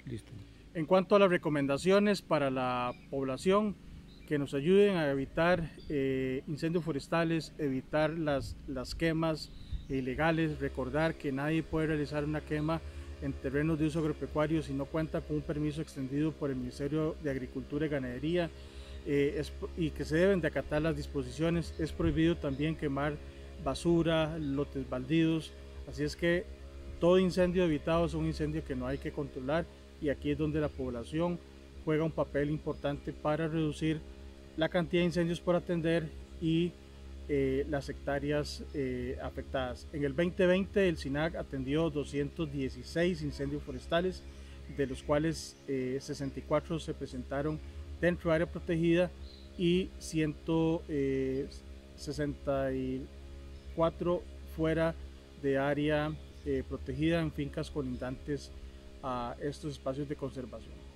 Listo. En cuanto a las recomendaciones para la población, que nos ayuden a evitar incendios forestales, evitar las quemas ilegales, recordar que nadie puede realizar una quema en terrenos de uso agropecuario si no cuenta con un permiso extendido por el Ministerio de Agricultura y Ganadería, y que se deben de acatar las disposiciones. Es prohibido también quemar basura, lotes baldíos, así es que todo incendio evitado es un incendio que no hay que controlar, y aquí es donde la población juega un papel importante para reducir la cantidad de incendios por atender y las hectáreas afectadas. En el 2020 el SINAG atendió 216 incendios forestales, de los cuales 64 se presentaron dentro de área protegida y 164 fuera de área protegida en fincas colindantes a estos espacios de conservación.